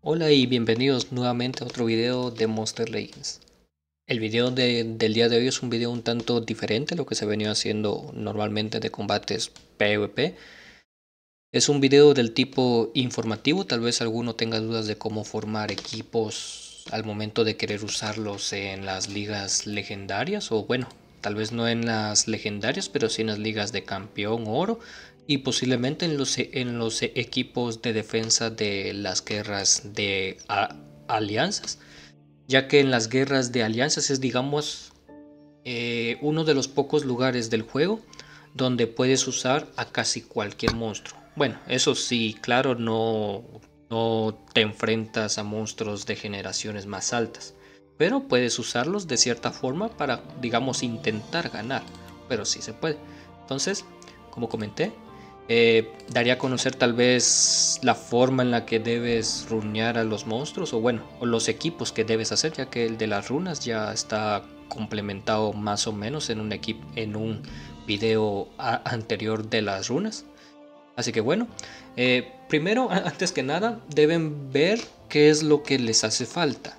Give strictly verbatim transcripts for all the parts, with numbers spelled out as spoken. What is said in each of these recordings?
Hola y bienvenidos nuevamente a otro video de Monster Legends. El video de- del día de hoy es un video un tanto diferente a lo que se venía haciendo normalmente de combates PvP. Es un video del tipo informativo, tal vez alguno tenga dudas de cómo formar equipos al momento de querer usarlos en las ligas legendarias, o bueno, tal vez no en las legendarias, pero sí en las ligas de campeón oro y posiblemente en los, en los equipos de defensa de las guerras de a- alianzas, ya que en las guerras de alianzas es, digamos, eh, uno de los pocos lugares del juego donde puedes usar a casi cualquier monstruo. Bueno, eso sí, claro, no, no te enfrentas a monstruos de generaciones más altas, pero puedes usarlos de cierta forma para, digamos, intentar ganar, pero sí se puede. Entonces, como comenté, eh, daría a conocer tal vez la forma en la que debes runear a los monstruos, o bueno, o los equipos que debes hacer, ya que el de las runas ya está complementado más o menos en un equipo, en un video anterior de las runas. Así que bueno, eh, primero, antes que nada, deben ver qué es lo que les hace falta.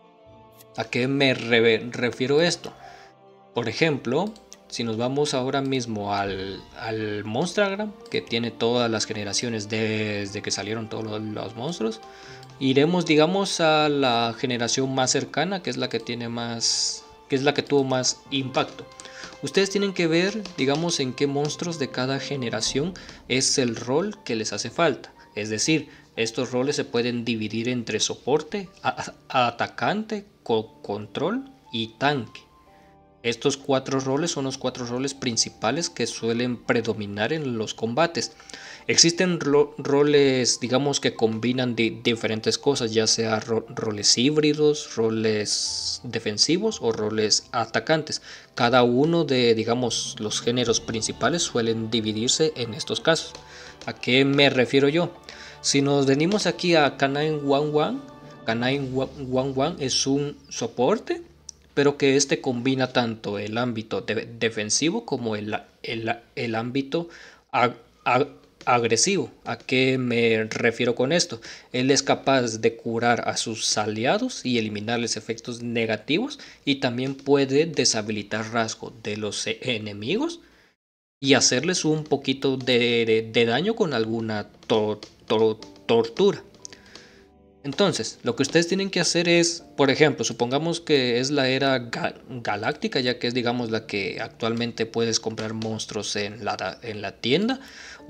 ¿A qué me re refiero esto? Por ejemplo, si nos vamos ahora mismo al, al Monstragram, que tiene todas las generaciones desde que salieron todos los, los monstruos, iremos, digamos, a la generación más cercana, que es la que tiene más, que es la que tuvo más impacto. Ustedes tienen que ver, digamos, en qué monstruos de cada generación es el rol que les hace falta. Es decir, estos roles se pueden dividir entre soporte, a a atacante, co control y tanque. Estos cuatro roles son los cuatro roles principales que suelen predominar en los combates. Existen ro roles, digamos, que combinan di diferentes cosas, ya sea ro roles híbridos, roles defensivos o roles atacantes. Cada uno de, digamos, los géneros principales suelen dividirse en estos casos. ¿A qué me refiero yo? Si nos venimos aquí a Canine One One, Canine One One es un soporte, pero que este combina tanto el ámbito de defensivo como el, el, el ámbito ag ag agresivo. ¿A qué me refiero con esto? Él es capaz de curar a sus aliados y eliminarles efectos negativos, y también puede deshabilitar rasgo de los enemigos y hacerles un poquito de, de, de daño con alguna to to tortura. Entonces, lo que ustedes tienen que hacer es, por ejemplo, supongamos que es la era ga galáctica, ya que es, digamos, la que actualmente puedes comprar monstruos en la, en la tienda,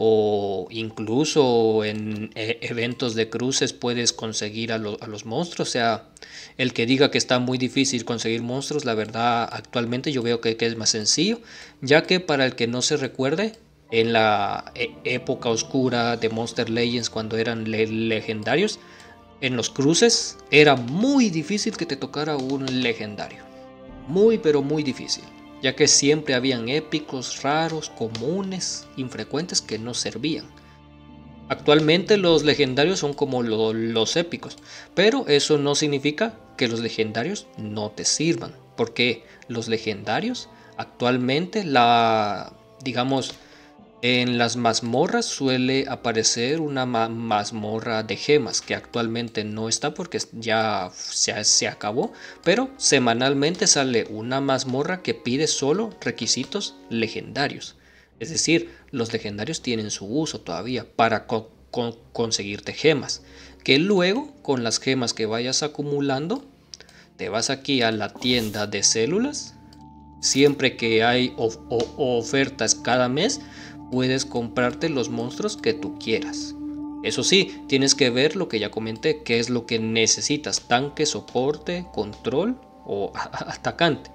o incluso en e eventos de cruces puedes conseguir a, lo, a, los monstruos. O sea, el que diga que está muy difícil conseguir monstruos, la verdad, actualmente yo veo que, que es más sencillo, ya que para el que no se recuerde, en la e época oscura de Monster Legends, cuando eran le legendarios, en los cruces era muy difícil que te tocara un legendario. Muy pero muy difícil. Ya que siempre habían épicos, raros, comunes, infrecuentes que no servían. Actualmente los legendarios son como lo, los épicos. Pero eso no significa que los legendarios no te sirvan. Porque los legendarios actualmente la, digamos, en las mazmorras suele aparecer una ma mazmorra de gemas, que actualmente no está porque ya se, se acabó, pero semanalmente sale una mazmorra que pide solo requisitos legendarios. Es decir, los legendarios tienen su uso todavía para co co conseguirte gemas, que luego con las gemas que vayas acumulando, te vas aquí a la tienda de células. Siempre que hay of o ofertas cada mes, puedes comprarte los monstruos que tú quieras. Eso sí, tienes que ver lo que ya comenté, qué es lo que necesitas: tanque, soporte, control o atacante.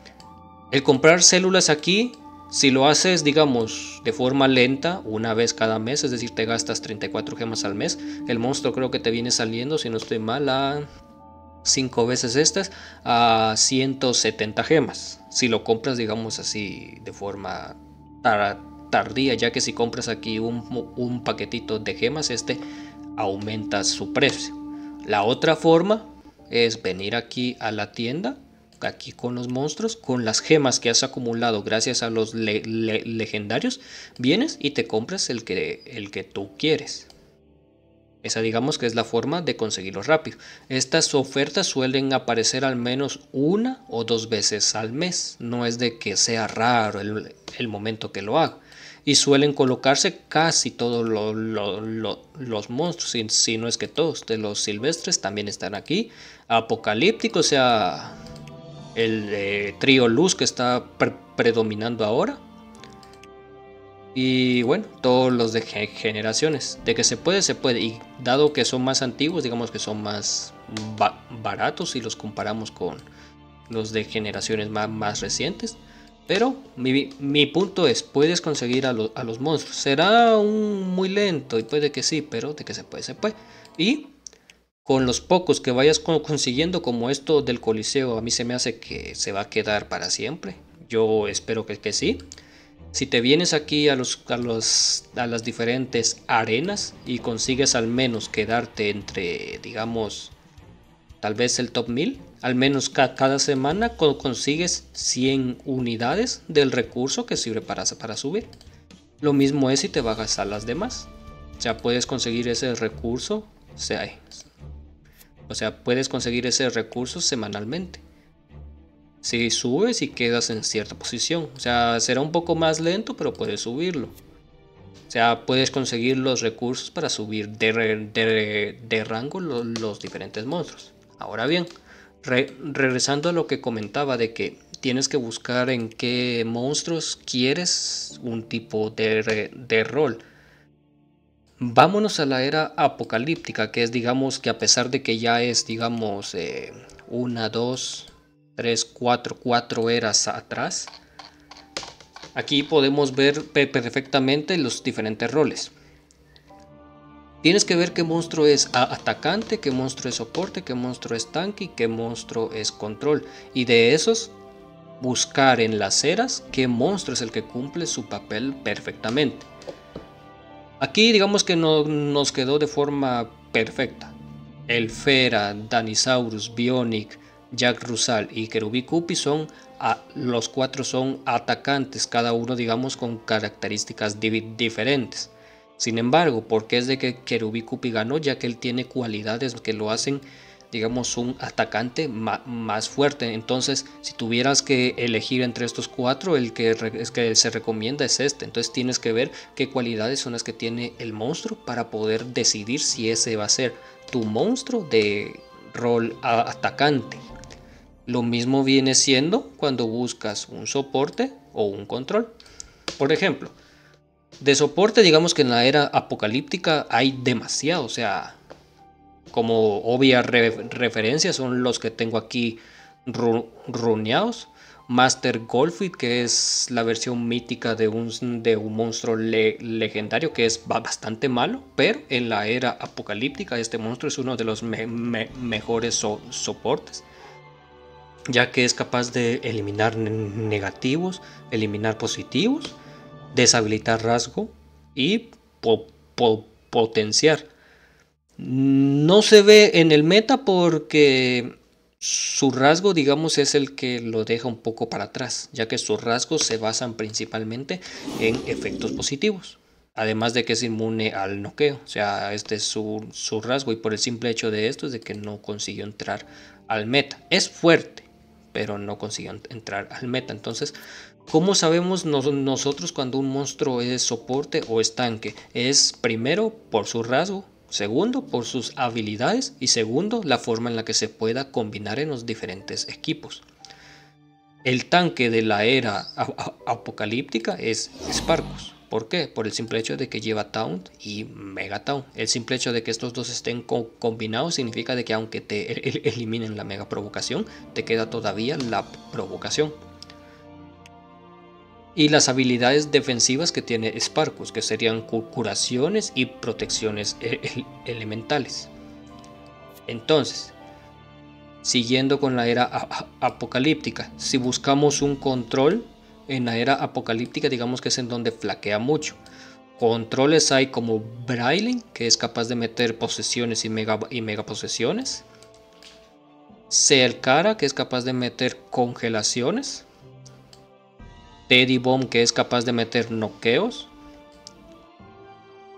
El comprar células aquí, si lo haces, digamos, de forma lenta, una vez cada mes, es decir, te gastas treinta y cuatro gemas al mes, el monstruo creo que te viene saliendo, si no estoy mal, a cinco veces estas, a ciento setenta gemas. Si lo compras, digamos así, de forma tar tardía, ya que si compras aquí un, un paquetito de gemas, este aumenta su precio. La otra forma es venir aquí a la tienda, aquí con los monstruos, con las gemas que has acumulado gracias a los le le legendarios, vienes y te compras el que, el que tú quieres. Esa digamos que es la forma de conseguirlo rápido. Estas ofertas suelen aparecer al menos una o dos veces al mes. No es de que sea raro el, el momento que lo haga. Y suelen colocarse casi todos lo, lo, lo, los monstruos, si, si no es que todos. De los silvestres también están aquí. Apocalíptico, o sea, el eh, trío luz que está pre predominando ahora. Y bueno, todos los de generaciones. De que se puede, se puede. Y dado que son más antiguos, digamos que son más ba baratos si los comparamos con los de generaciones más, más recientes. Pero mi, mi punto es, puedes conseguir a, lo, a los monstruos. Será un muy lento y puede que sí, pero de que se puede, se puede. Y con los pocos que vayas consiguiendo, como esto del Coliseo, a mí se me hace que se va a quedar para siempre. Yo espero que, que sí. Si te vienes aquí a, los, a, los, a las diferentes arenas y consigues al menos quedarte entre, digamos, tal vez el top mil, al menos ca cada semana consigues cien unidades del recurso que sirve para, para subir. Lo mismo es si te bajas a las demás. O sea, puedes conseguir ese recurso, o sea, o sea puedes conseguir ese recurso semanalmente. Si subes y quedas en cierta posición, o sea, será un poco más lento, pero puedes subirlo. O sea, puedes conseguir los recursos para subir de, de, de rango los, los diferentes monstruos. Ahora bien, re, regresando a lo que comentaba de que tienes que buscar en qué monstruos quieres un tipo de, de rol. Vámonos a la era apocalíptica, que es, digamos, que a pesar de que ya es, digamos, eh, una, dos, tres, cuatro, cuatro eras atrás. Aquí podemos ver perfectamente los diferentes roles. Tienes que ver qué monstruo es atacante, qué monstruo es soporte, qué monstruo es tanque y qué monstruo es control. Y de esos, buscar en las eras qué monstruo es el que cumple su papel perfectamente. Aquí digamos que no, nos quedó de forma perfecta. Elfera, Danisaurus, Bionic, Jack Russell y Kerubi-Kupi son a, los cuatro son atacantes, cada uno digamos con características di diferentes. Sin embargo, ¿por qué es de que Kerubi-Kupi ganó? Ya que él tiene cualidades que lo hacen, digamos, un atacante más fuerte. Entonces, si tuvieras que elegir entre estos cuatro, el que, es que se recomienda es este. Entonces tienes que ver qué cualidades son las que tiene el monstruo para poder decidir si ese va a ser tu monstruo de rol atacante. Lo mismo viene siendo cuando buscas un soporte o un control. Por ejemplo, de soporte, digamos que en la era apocalíptica hay demasiado, o sea, como obvia re referencia son los que tengo aquí ru runeados. Master Golfit, que es la versión mítica de un, de un monstruo le legendario que es bastante malo, pero en la era apocalíptica este monstruo es uno de los me me mejores so soportes, ya que es capaz de eliminar negativos, eliminar positivos, deshabilitar rasgo y po po potenciar. No se ve en el meta porque su rasgo, digamos, es el que lo deja un poco para atrás, ya que sus rasgos se basan principalmente en efectos positivos. Además de que es inmune al noqueo, o sea, este es su, su rasgo, y por el simple hecho de esto es de que no consiguió entrar al meta. Es fuerte, pero no consiguió entrar al meta. Entonces, ¿cómo sabemos nos, nosotros cuando un monstruo es soporte o es tanque? Es primero por su rasgo, segundo por sus habilidades y segundo la forma en la que se pueda combinar en los diferentes equipos. El tanque de la era apocalíptica es Sparkus. ¿Por qué? Por el simple hecho de que lleva Taunt y Mega Taunt. El simple hecho de que estos dos estén co combinados significa de que aunque te el eliminen la Mega Provocación, te queda todavía la Provocación. Y las habilidades defensivas que tiene Sparkus, que serían curaciones y protecciones elementales. Entonces, siguiendo con la era apocalíptica, si buscamos un control en la era apocalíptica, digamos que es en donde flaquea mucho. Controles hay como Brailing, que es capaz de meter posesiones y mega, y mega posesiones. Selkara, que es capaz de meter congelaciones. Teddy Bomb, que es capaz de meter noqueos.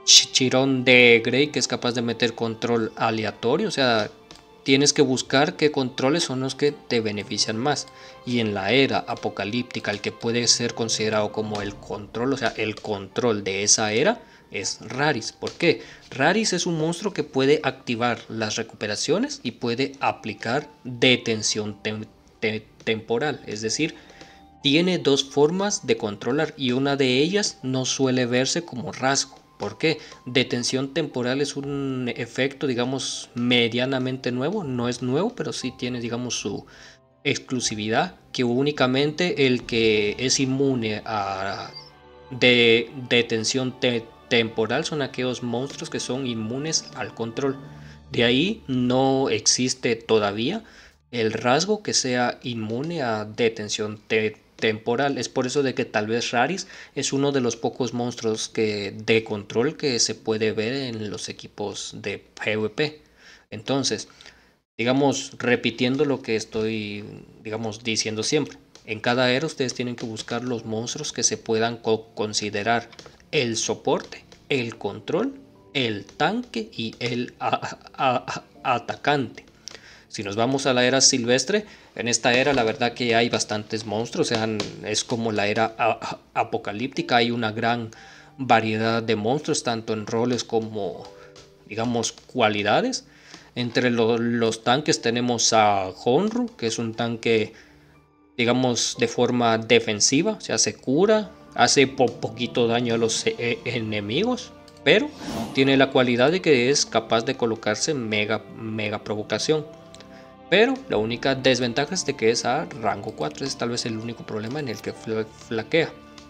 Chiron de Grey, que es capaz de meter control aleatorio, o sea, tienes que buscar qué controles son los que te benefician más. Y en la era apocalíptica, el que puede ser considerado como el control, o sea, el control de esa era, es Raris. ¿Por qué? Raris es un monstruo que puede activar las recuperaciones y puede aplicar detención tem te temporal, es decir, tiene dos formas de controlar y una de ellas no suele verse como rasgo. ¿Por qué? Detención temporal es un efecto, digamos, medianamente nuevo. No es nuevo, pero sí tiene, digamos, su exclusividad, que únicamente el que es inmune a de detención te temporal son aquellos monstruos que son inmunes al control. De ahí no existe todavía el rasgo que sea inmune a detención te temporal. Es por eso de que tal vez Raris es uno de los pocos monstruos que, de control que se puede ver en los equipos de PvP. Entonces, digamos, repitiendo lo que estoy, digamos, diciendo siempre. En cada era ustedes tienen que buscar los monstruos que se puedan co considerar el soporte, el control, el tanque y el a a a atacante. Si nos vamos a la era silvestre, en esta era la verdad que hay bastantes monstruos, o sea, es como la era apocalíptica, hay una gran variedad de monstruos, tanto en roles como, digamos, cualidades. Entre lo, los tanques tenemos a Honru, que es un tanque, digamos, de forma defensiva, o sea, se cura, hace po poquito daño a los e enemigos, pero tiene la cualidad de que es capaz de colocarse mega, mega provocación. Pero la única desventaja es de que es a rango cuatro, es tal vez el único problema en el que flaquea.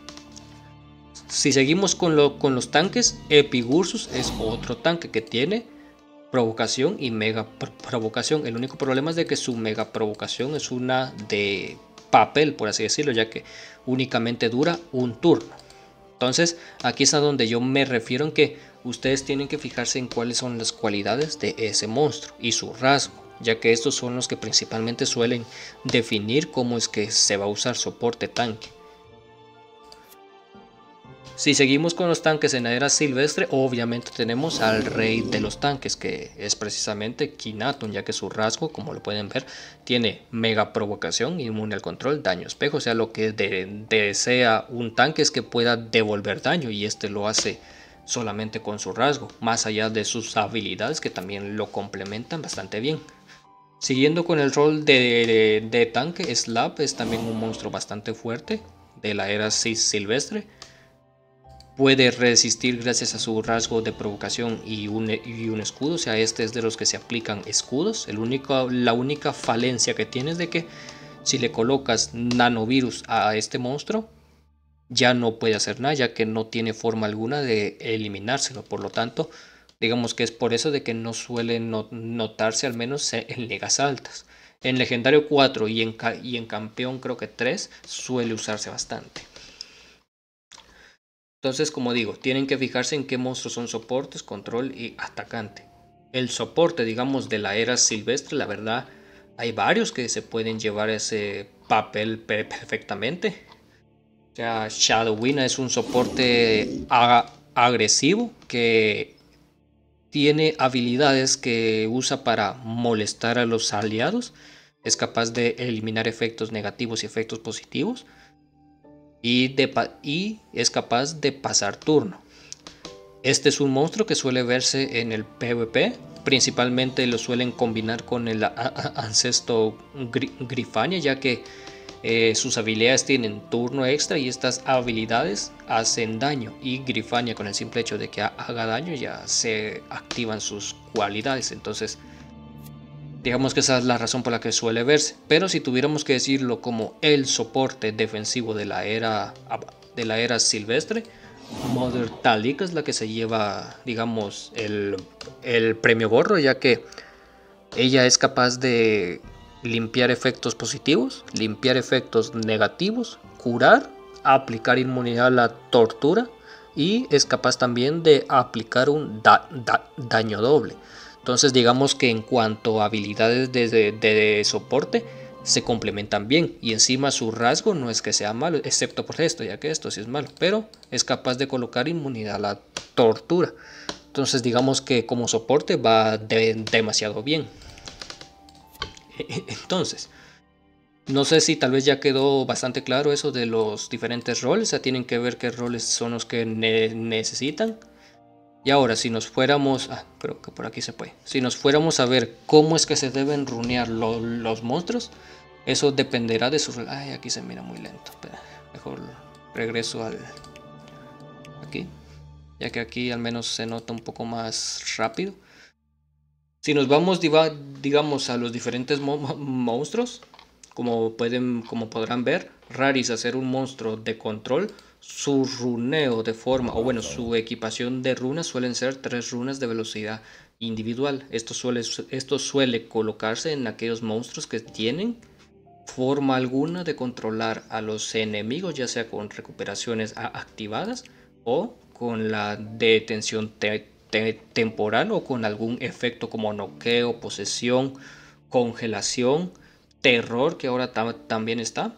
Si seguimos con, lo, con los tanques, Epigursus es otro tanque que tiene provocación y mega provocación. El único problema es de que su mega provocación es una de papel, por así decirlo, ya que únicamente dura un turno. Entonces aquí es a donde yo me refiero en que ustedes tienen que fijarse en cuáles son las cualidades de ese monstruo y su rasgo, ya que estos son los que principalmente suelen definir cómo es que se va a usar soporte tanque. Si seguimos con los tanques en la era silvestre, obviamente tenemos al rey de los tanques, que es precisamente Kinaton, ya que su rasgo, como lo pueden ver, tiene mega provocación, inmune al control, daño espejo, o sea, lo que de, desea un tanque es que pueda devolver daño, y este lo hace solamente con su rasgo, más allá de sus habilidades que también lo complementan bastante bien. Siguiendo con el rol de, de, de tanque, Slap es también un monstruo bastante fuerte de la era silvestre. Puede resistir gracias a su rasgo de provocación y un, y un escudo, o sea, este es de los que se aplican escudos. El único, la única falencia que tiene es de que si le colocas nanovirus a este monstruo, ya no puede hacer nada, ya que no tiene forma alguna de eliminárselo. Por lo tanto, digamos que es por eso de que no suele no, notarse, al menos en ligas altas. En legendario cuatro y en, y en campeón creo que tres suele usarse bastante. Entonces, como digo, tienen que fijarse en qué monstruos son soportes, control y atacante. El soporte, digamos, de la era silvestre, la verdad, hay varios que se pueden llevar ese papel perfectamente. O sea, Shadowina es un soporte agresivo que tiene habilidades que usa para molestar a los aliados. Es capaz de eliminar efectos negativos y efectos positivos. Y, de, y es capaz de pasar turno. Este es un monstruo que suele verse en el PvP, principalmente lo suelen combinar con el ancestro Grifania, ya que eh, sus habilidades tienen turno extra y estas habilidades hacen daño, y Grifania, con el simple hecho de que haga daño, ya se activan sus cualidades. Entonces digamos que esa es la razón por la que suele verse. Pero si tuviéramos que decirlo como el soporte defensivo de la era, de la era silvestre, Mother Talika es la que se lleva, digamos, el, el premio gorro, ya que ella es capaz de limpiar efectos positivos, limpiar efectos negativos, curar, aplicar inmunidad a la tortura, y es capaz también de aplicar un da, da, daño doble. Entonces digamos que en cuanto a habilidades de, de, de soporte, se complementan bien, y encima su rasgo no es que sea malo, excepto por esto, ya que esto sí es malo, pero es capaz de colocar inmunidad a la tortura. Entonces digamos que como soporte va de demasiado bien. Entonces, no sé si tal vez ya quedó bastante claro eso de los diferentes roles, o sea, tienen que ver qué roles son los que ne necesitan. Y ahora, si nos fuéramos, ah, creo que por aquí se puede, si nos fuéramos a ver cómo es que se deben runear lo, los monstruos, eso dependerá de su... Ay, aquí se mira muy lento, espera, mejor regreso al... aquí, ya que aquí al menos se nota un poco más rápido. Si nos vamos, digamos, a los diferentes mo monstruos, como, pueden, como podrán ver, Raris, hacer un monstruo de control, su runeo de forma, o bueno, su equipación de runas suelen ser tres runas de velocidad individual. Esto suele, esto suele colocarse en aquellos monstruos que tienen forma alguna de controlar a los enemigos, ya sea con recuperaciones activadas o con la detención te te temporal o con algún efecto como noqueo, posesión, congelación, terror, que ahora tam también está.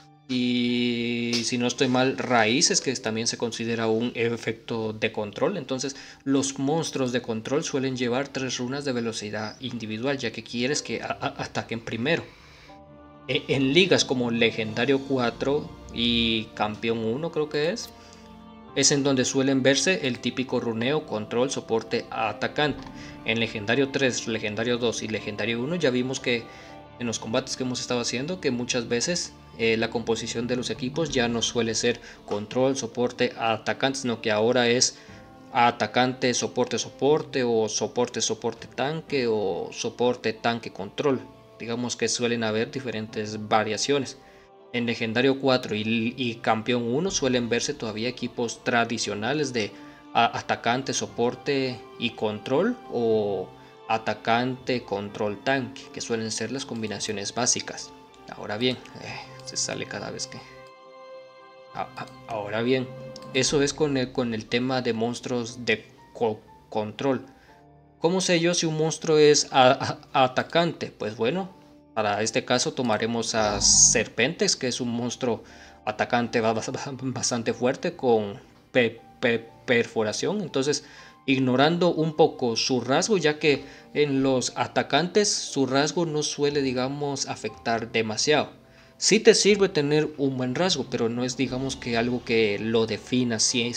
Y si no estoy mal, raíces, que también se considera un efecto de control. Entonces los monstruos de control suelen llevar tres runas de velocidad individual, ya que quieres que a a ataquen primero. E en ligas como legendario cuatro y campeón uno creo que es, es en donde suelen verse el típico runeo, control, soporte, atacante. En legendario tres, legendario dos y legendario uno ya vimos que en los combates que hemos estado haciendo que muchas veces eh, la composición de los equipos ya no suele ser control, soporte, atacante, sino que ahora es atacante, soporte, soporte, o soporte, soporte, tanque, o soporte, tanque, control. Digamos que suelen haber diferentes variaciones. En legendario cuatro y, y campeón uno suelen verse todavía equipos tradicionales de a, atacante, soporte y control, o atacante, control, tanque, que suelen ser las combinaciones básicas. Ahora bien, eh, se sale cada vez que... A, a, ahora bien, eso es con el, con el tema de monstruos de co control. ¿Cómo sé yo si un monstruo es a, a, atacante? Pues bueno, para este caso tomaremos a Serpentex, que es un monstruo atacante bastante fuerte con pe pe perforación. Entonces, ignorando un poco su rasgo, ya que en los atacantes su rasgo no suele, digamos, afectar demasiado. Sí te sirve tener un buen rasgo, pero no es, digamos, que algo que lo defina cien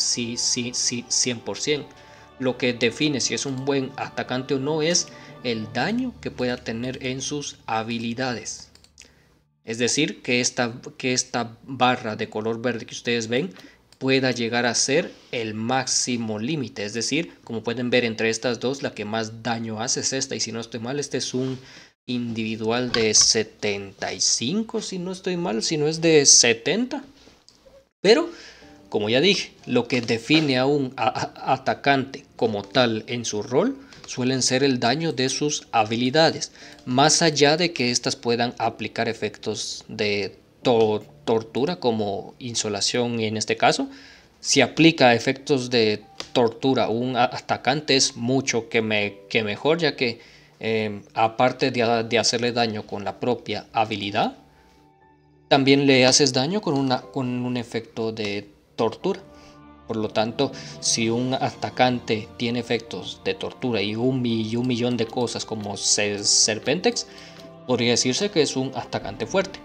por ciento. Lo que define si es un buen atacante o no es el daño que pueda tener en sus habilidades. Es decir, que esta, que esta barra de color verde que ustedes ven pueda llegar a ser el máximo límite. Es decir, como pueden ver entre estas dos, la que más daño hace es esta. Y si no estoy mal, este es un individual de setenta y cinco, si no estoy mal, si no es de setenta. Pero, como ya dije, lo que define a un atacante como tal en su rol suelen ser el daño de sus habilidades, más allá de que éstas puedan aplicar efectos de to tortura como insolación. En este caso, si aplica efectos de tortura un atacante es mucho que, me, que mejor, ya que eh, aparte de, de hacerle daño con la propia habilidad, también le haces daño con, una, con un efecto de tortura. Por lo tanto, si un atacante tiene efectos de tortura y un, y un millón de cosas como Serpentex, podría decirse que es un atacante fuerte.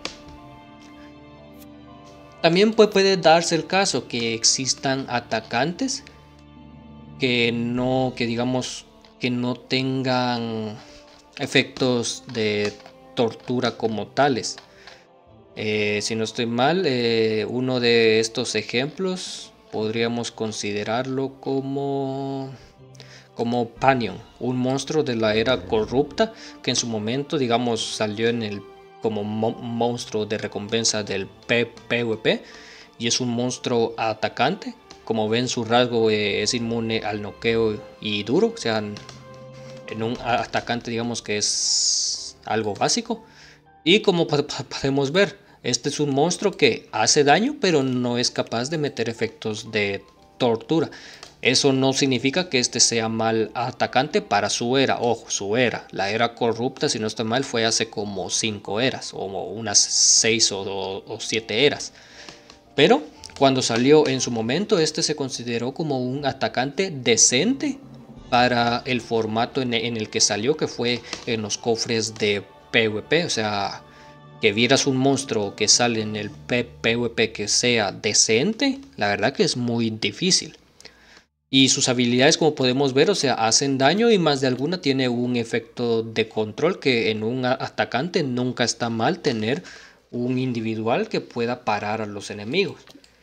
También puede darse el caso que existan atacantes que no, que digamos, que no tengan efectos de tortura como tales. Eh, si no estoy mal, eh, uno de estos ejemplos podríamos considerarlo como, como Panion, un monstruo de la era corrupta que en su momento, digamos, salió en el, como mo monstruo de recompensa del P V P, y es un monstruo atacante. Como ven, su rasgo eh, es inmune al noqueo y duro, o sea, en, en un atacante digamos que es algo básico. Y como podemos ver, este es un monstruo que hace daño, pero no es capaz de meter efectos de tortura. Eso no significa que este sea mal atacante para su era. Ojo, su era. La era corrupta, si no estoy mal, fue hace como cinco eras, o unas seis o, o siete eras. Pero cuando salió en su momento, este se consideró como un atacante decente para el formato en, en el que salió, que fue en los cofres de PvP. O sea, que vieras un monstruo que sale en el PvP que sea decente, la verdad que es muy difícil. Y sus habilidades, como podemos ver, o sea, hacen daño y más de alguna tiene un efecto de control, que en un atacante nunca está mal tener un individual que pueda parar a los enemigos.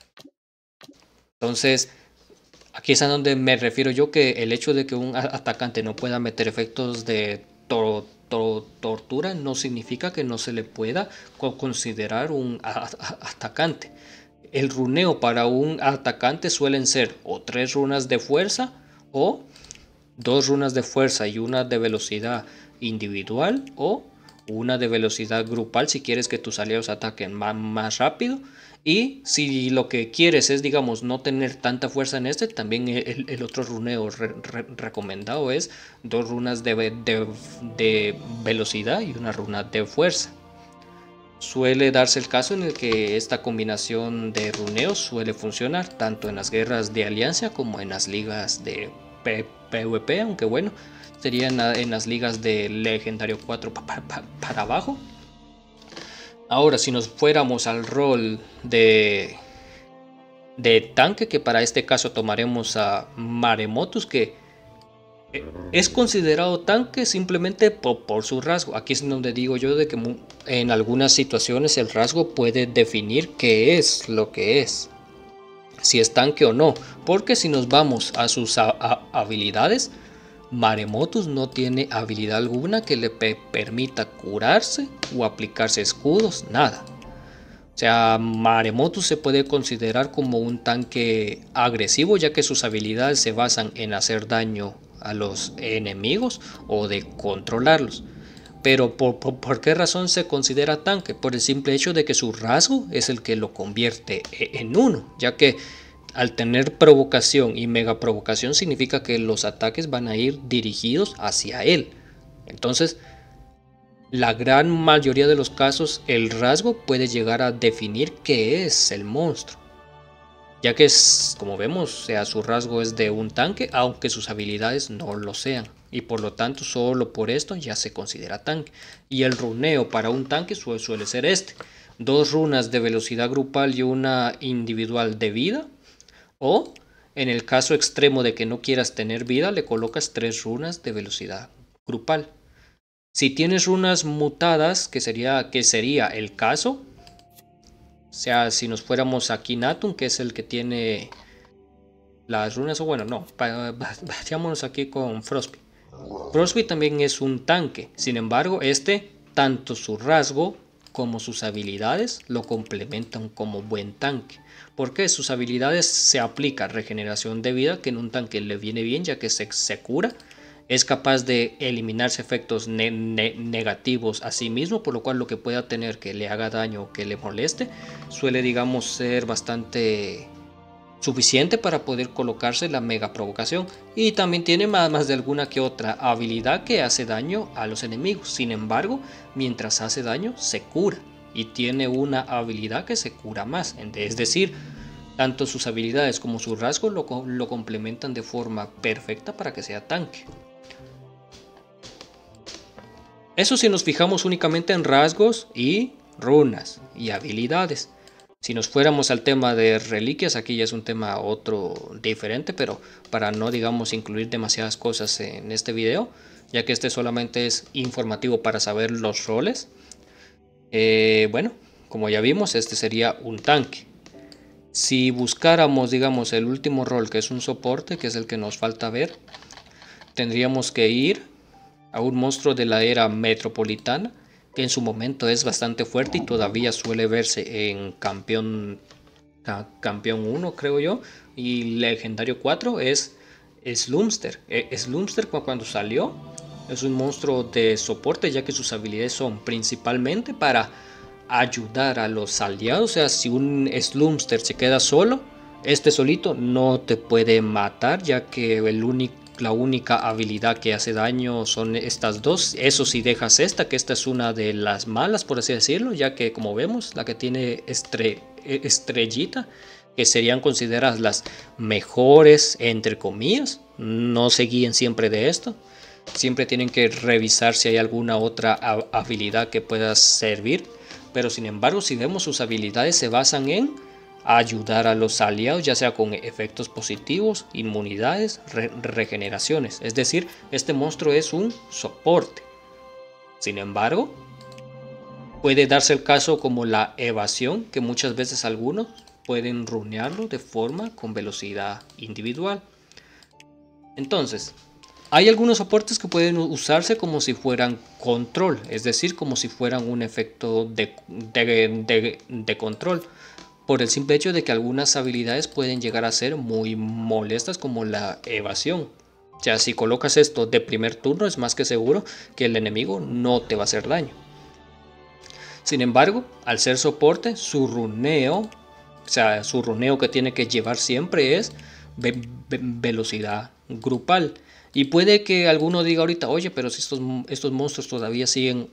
Entonces, aquí es a donde me refiero yo, que el hecho de que un atacante no pueda meter efectos de to to tortura no significa que no se le pueda considerar un atacante. El runeo para un atacante suelen ser o tres runas de fuerza o dos runas de fuerza y una de velocidad individual, o una de velocidad grupal si quieres que tus aliados ataquen más, más rápido. Y si lo que quieres es, digamos, no tener tanta fuerza en este, también el, el otro runeo re, re, recomendado es dos runas de, de, de velocidad y una runa de fuerza. Suele darse el caso en el que esta combinación de runeos suele funcionar tanto en las guerras de alianza como en las ligas de PvP, aunque bueno, sería en, la, en las ligas de legendario cuatro pa, pa, pa, para abajo. Ahora, si nos fuéramos al rol de, de tanque, que para este caso tomaremos a Maremotus, que es considerado tanque simplemente por, por su rasgo. Aquí es donde digo yo de que en algunas situaciones el rasgo puede definir qué es lo que es, si es tanque o no. Porque si nos vamos a sus a, a, habilidades, Maremotus no tiene habilidad alguna que le pe permita curarse o aplicarse escudos, nada. O sea, Maremotus se puede considerar como un tanque agresivo, ya que sus habilidades se basan en hacer daño a los enemigos o de controlarlos. Pero ¿por, por, ¿por qué razón se considera tanque? Por el simple hecho de que su rasgo es el que lo convierte en uno, ya que al tener provocación y mega provocación significa que los ataques van a ir dirigidos hacia él. Entonces, la gran mayoría de los casos, el rasgo puede llegar a definir qué es el monstruo, ya que es, como vemos, o sea, su rasgo es de un tanque, aunque sus habilidades no lo sean, y por lo tanto solo por esto ya se considera tanque. Y el runeo para un tanque suele, suele ser este: dos runas de velocidad grupal y una individual de vida, o en el caso extremo de que no quieras tener vida, le colocas tres runas de velocidad grupal. Si tienes runas mutadas, que sería, que sería el caso, o sea, si nos fuéramos a Kinatum, que es el que tiene las runas, o bueno, no, vayámonos aquí con Frostbite. Frostbite también es un tanque, sin embargo, este, tanto su rasgo como sus habilidades lo complementan como buen tanque. Porque sus habilidades se aplica regeneración de vida, que en un tanque le viene bien ya que se, se cura. Es capaz de eliminarse efectos ne ne negativos a sí mismo, por lo cual lo que pueda tener que le haga daño o que le moleste suele, digamos, ser bastante suficiente para poder colocarse la mega provocación. Y también tiene más, más de alguna que otra habilidad que hace daño a los enemigos. Sin embargo, mientras hace daño se cura y tiene una habilidad que se cura más. Es decir, tanto sus habilidades como su rasgo lo, lo complementan de forma perfecta para que sea tanque. Eso si nos fijamos únicamente en rasgos y runas y habilidades. Si nos fuéramos al tema de reliquias, aquí ya es un tema otro diferente, pero para no, digamos, incluir demasiadas cosas en este video, ya que este solamente es informativo para saber los roles. Eh, bueno, como ya vimos, este sería un tanque. Si buscáramos, digamos, el último rol, que es un soporte, que es el que nos falta ver, tendríamos que ir a un monstruo de la era metropolitana, que en su momento es bastante fuerte y todavía suele verse en campeón, campeón uno, creo yo, y legendario cuatro, es Slumster. Slumster cuando salió es un monstruo de soporte, ya que sus habilidades son principalmente para ayudar a los aliados. O sea, si un Slumster se queda solo, Este solito no te puede matar, ya que el único, la única habilidad que hace daño son estas dos. Eso si dejas esta, que esta es una de las malas, por así decirlo, ya que como vemos, la que tiene estre, estrellita, que serían consideradas las mejores, entre comillas. No se guíen siempre de esto. Siempre tienen que revisar si hay alguna otra habilidad que pueda servir. Pero sin embargo, si vemos, sus habilidades se basan en ayudar a los aliados, ya sea con efectos positivos, inmunidades, re regeneraciones. Es decir, este monstruo es un soporte. Sin embargo, puede darse el caso como la evasión, que muchas veces algunos pueden runearlo de forma con velocidad individual. Entonces, hay algunos soportes que pueden usarse como si fueran control, es decir, como si fueran un efecto de, de, de, de control, por el simple hecho de que algunas habilidades pueden llegar a ser muy molestas, como la evasión. O sea, si colocas esto de primer turno, es más que seguro que el enemigo no te va a hacer daño. Sin embargo, al ser soporte, su runeo, o sea, su runeo que tiene que llevar siempre es ve ve velocidad grupal. Y puede que alguno diga ahorita, oye, pero si estos, estos monstruos todavía siguen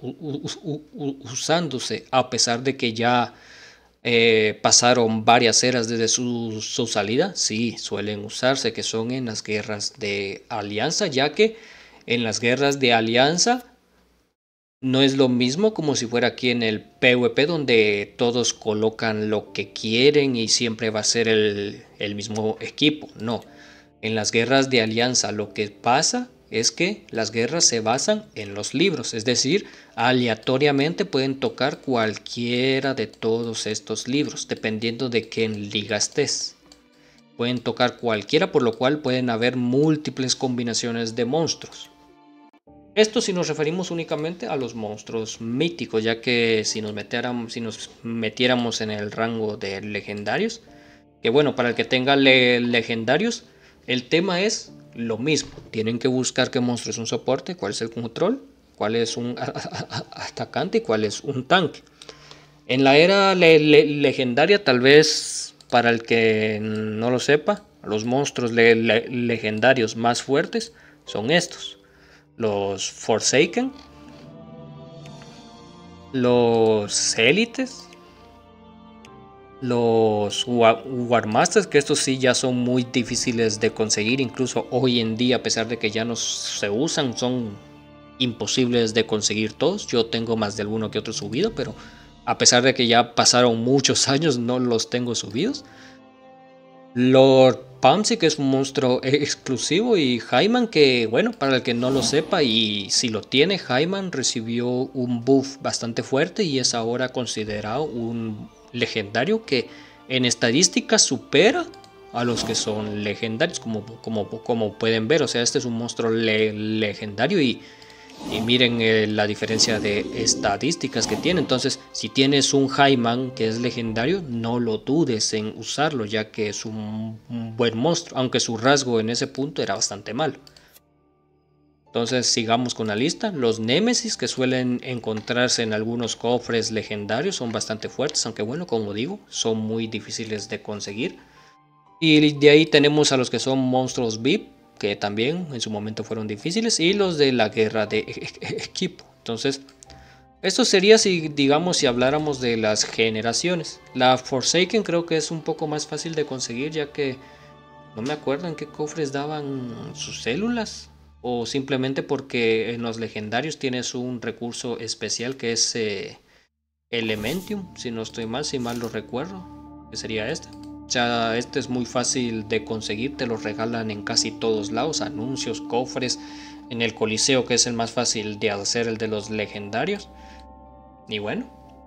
usándose, a pesar de que ya eh, pasaron varias eras desde su, su salida. Sí, suelen usarse, que son en las guerras de alianza, ya que en las guerras de alianza no es lo mismo como si fuera aquí en el PvP, donde todos colocan lo que quieren y siempre va a ser el, el mismo equipo. No, en las guerras de alianza lo que pasa es que las guerras se basan en los libros, es decir, aleatoriamente pueden tocar cualquiera de todos estos libros, dependiendo de qué liga estés. Pueden tocar cualquiera, por lo cual pueden haber múltiples combinaciones de monstruos. Esto si nos referimos únicamente a los monstruos míticos, ya que si nos metiéramos, si nos metiéramos en el rango de legendarios, que bueno, para el que tenga le legendarios, el tema es lo mismo. Tienen que buscar qué monstruo es un soporte, cuál es el control, cuál es un atacante y cuál es un tanque. En la era le le legendaria, tal vez para el que no lo sepa, los monstruos le le legendarios más fuertes son estos. Los Forsaken, los Élites, los War Masters, que estos sí ya son muy difíciles de conseguir, incluso hoy en día, a pesar de que ya no se usan, son imposibles de conseguir todos. Yo tengo más de alguno que otro subido, pero a pesar de que ya pasaron muchos años, no los tengo subidos. Lord Pamsi, que es un monstruo exclusivo, y Hayman, que bueno, para el que no lo sepa y si lo tiene, Hayman recibió un buff bastante fuerte y es ahora considerado un legendario que en estadísticas supera a los que son legendarios, como, como, como pueden ver. O sea, este es un monstruo le legendario y Y miren eh, la diferencia de estadísticas que tiene. Entonces, si tienes un Hayman que es legendario, no lo dudes en usarlo, ya que es un, un buen monstruo, aunque su rasgo en ese punto era bastante malo. Entonces, sigamos con la lista. Los Némesis, que suelen encontrarse en algunos cofres legendarios, son bastante fuertes, aunque bueno, como digo, son muy difíciles de conseguir. Y de ahí tenemos a los que son monstruos V I P, que también en su momento fueron difíciles, y los de la guerra de equipo. Entonces, esto sería si, digamos, si habláramos de las generaciones. La Forsaken creo que es un poco más fácil de conseguir, ya que no me acuerdo en qué cofres daban sus células, o simplemente porque en los legendarios tienes un recurso especial que es eh, Elementium, si no estoy mal, si mal lo recuerdo, que sería este. Ya este es muy fácil de conseguir, te lo regalan en casi todos lados, anuncios, cofres, en el Coliseo, que es el más fácil de hacer, el de los legendarios. Y bueno,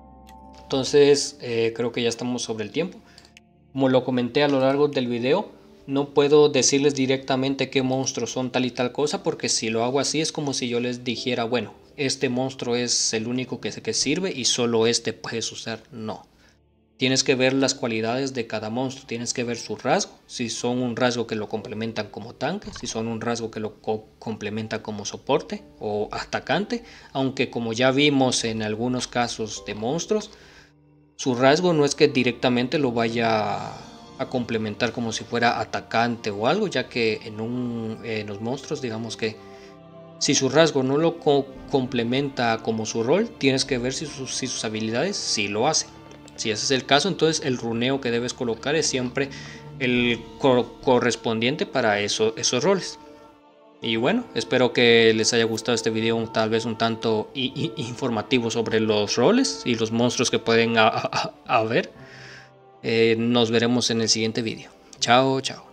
entonces eh, creo que ya estamos sobre el tiempo. Como lo comenté a lo largo del video, no puedo decirles directamente qué monstruos son tal y tal cosa, porque si lo hago así es como si yo les dijera, bueno, este monstruo es el único que, que sirve y solo este puedes usar. No. Tienes que ver las cualidades de cada monstruo, tienes que ver su rasgo, si son un rasgo que lo complementan como tanque, si son un rasgo que lo co complementan como soporte o atacante, aunque como ya vimos en algunos casos de monstruos, su rasgo no es que directamente lo vaya a complementar como si fuera atacante o algo, ya que en, un, en los monstruos digamos que si su rasgo no lo co complementa como su rol, tienes que ver si sus, si sus habilidades sí lo hacen. Si ese es el caso, entonces el runeo que debes colocar es siempre el co correspondiente para eso, esos roles. Y bueno, espero que les haya gustado este video, tal vez un tanto informativo sobre los roles y los monstruos que pueden haber. Eh, nos veremos en el siguiente video. Chao, chao.